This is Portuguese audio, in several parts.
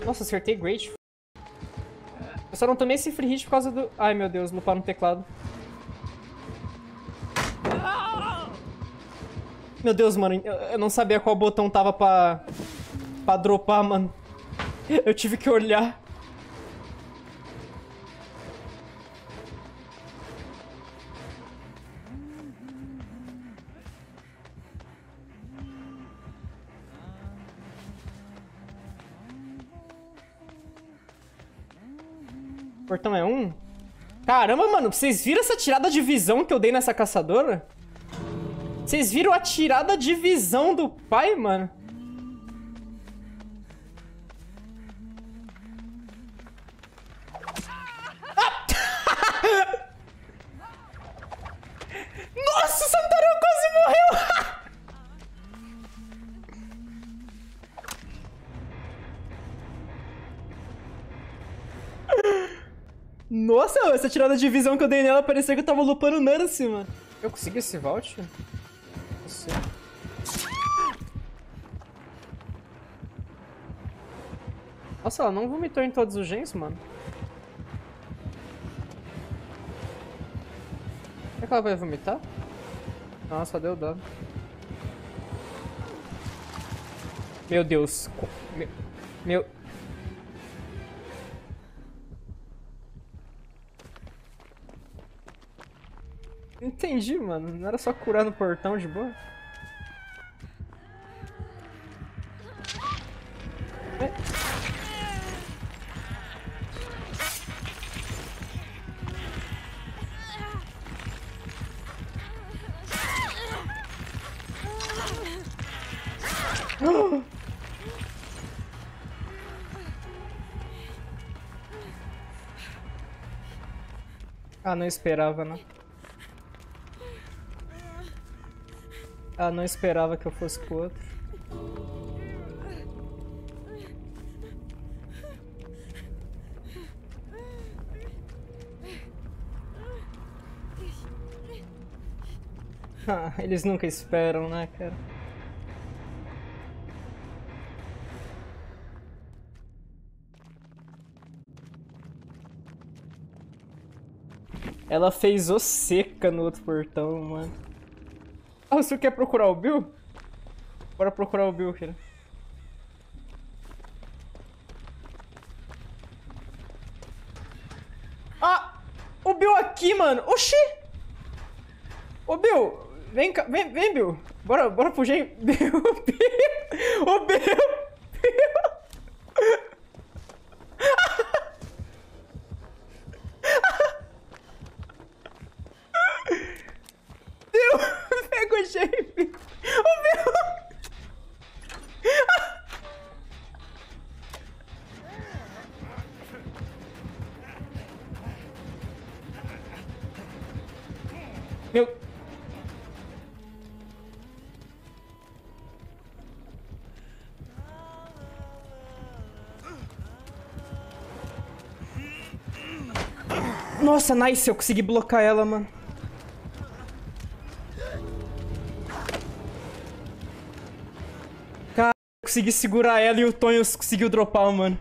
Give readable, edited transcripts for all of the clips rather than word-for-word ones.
Nossa, acertei great. Eu só não tomei esse free hit por causa do... Ai, meu Deus, lupar no teclado. Meu Deus, mano, eu não sabia qual botão tava pra dropar, mano. Eu tive que olhar. O portão é 1? Caramba, mano, vocês viram essa tirada de visão que eu dei nessa caçadora? Vocês viram a tirada de visão do pai, mano? Ah! Nossa, o Santarão quase morreu! Nossa, essa tirada de visão que eu dei nela parecia que eu tava lupando Nance, mano. Eu consegui esse vault? Não sei. Nossa, ela não vomitou em todos os gens, mano. Será que ela vai vomitar? Nossa, só deu dano. Meu Deus. Meu... Entendi, mano. Não era só curar no portão de boa? Ah, não esperava, não. Ah, não esperava que eu fosse pro outro. Ah, eles nunca esperam, né, cara? Ela fez o seca no outro portão, mano. Ah, você quer procurar o Bill? Bora procurar o Bill, cara. Ah! O Bill aqui, mano! Oxi! Ô, Bill! Vem cá, vem, Bill! Bora fugir! Bill! Ô, Bill! Bill! Pega o shape! Ô, Bill! Meu... Nossa, nice, eu consegui blocar ela, mano. Cara, eu consegui segurar ela e o Tonho conseguiu dropar, mano.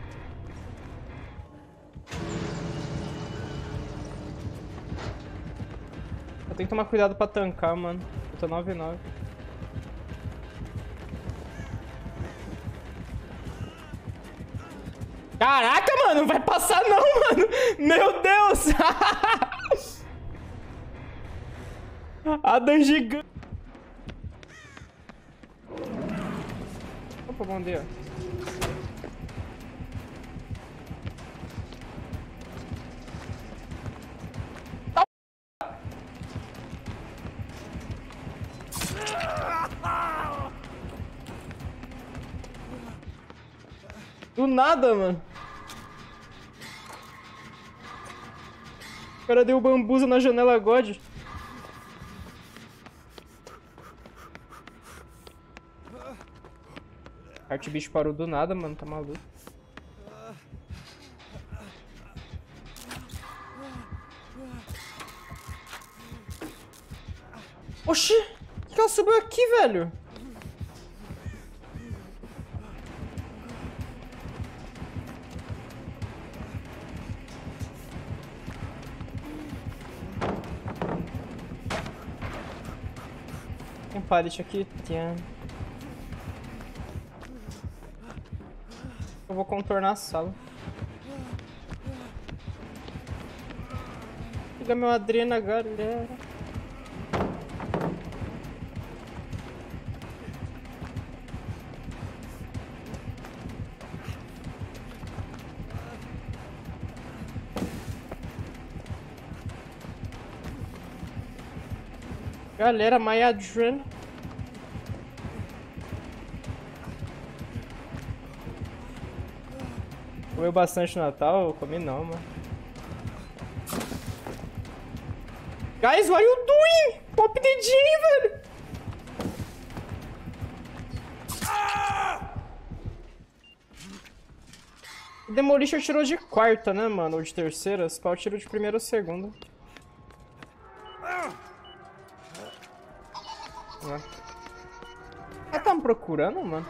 Eu tenho que tomar cuidado pra tancar, mano. Eu tô 9-9. Caraca, mano, não vai passar não, mano. Meu Deus. Adam gigante. Opa, bom dia. Do nada, mano. O cara deu bambuza na janela God. Arte bicho parou do nada, mano. Tá maluco. Oxi! Por que ela subiu aqui, velho? Tem um pallet aqui. Tem. Eu vou contornar a sala. Pega meu adrena, galera. Galera, my adrenaline. Comeu bastante no Natal? Eu comi não, mano. Guys, what are you doing? Pop DJ, velho. O Demolition tirou de quarta, né, mano? Ou de terceira. Esse pau tirou de primeira ou segunda. Ah, tá me procurando, mano?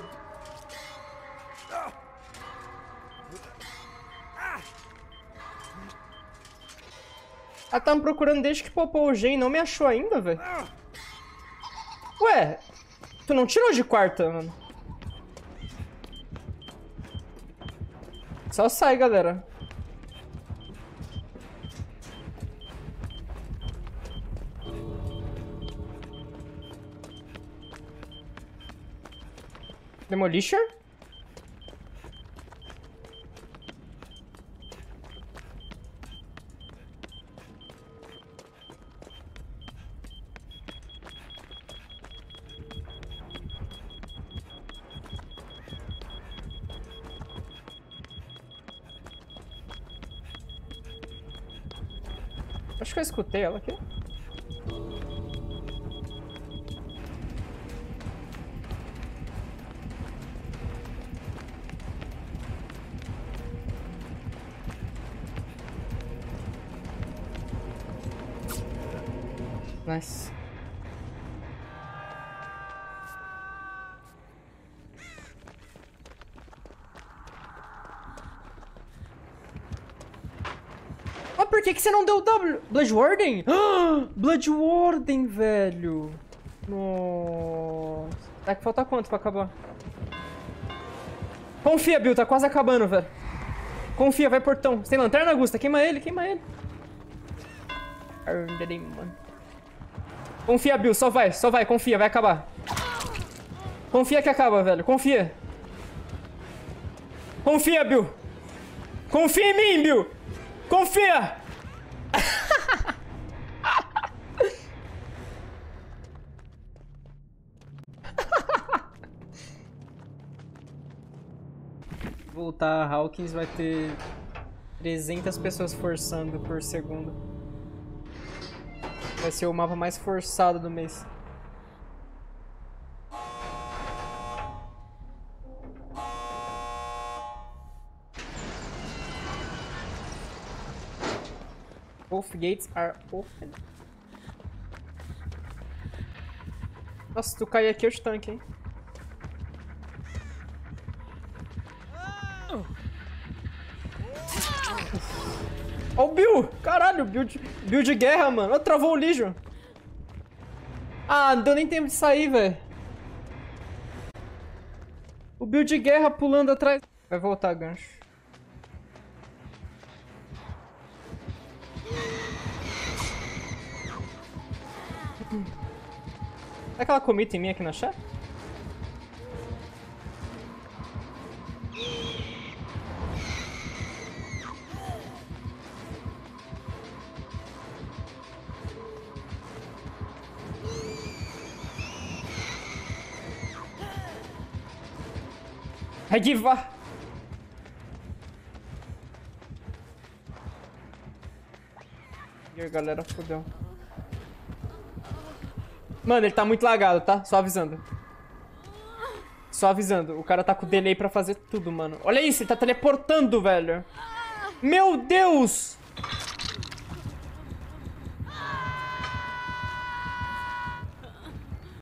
Ah, tá me procurando desde que popou o gen e não me achou ainda, velho. Ué, tu não tirou de quarta, mano? Só sai, galera. Demolisher? Acho que eu escutei ela aqui. Nice. Mas por que você não deu W? Blood Warden? Blood Warden, velho. Nossa. Tá que falta quanto pra acabar? Confia, Bill. Tá quase acabando, velho. Confia, vai portão. Você tem lanterna, Augusta? Queima ele, queima ele. Mano. Confia, Bill. Só vai, confia, vai acabar. Confia que acaba, velho. Confia. Confia, Bill. Confia em mim, Bill. Confia. Voltar a Hawkins vai ter 300 pessoas forçando por segundo. Vai ser o mapa mais forçado do mês. Both gates are open. Nossa, se tu cair aqui eu te tanque, hein? Ó o Bill! Caralho, Bill de guerra, mano. Oh, travou o Legion. Ah, não deu nem tempo de sair, velho. O Bill de guerra pulando atrás. Vai voltar, gancho. Será que ela comita em mim aqui na chat? Regiva! E aí, galera, fodeu. Mano, ele tá muito lagado, tá? Só avisando. Só avisando. O cara tá com delay pra fazer tudo, mano. Olha isso, ele tá teleportando, velho. Meu Deus!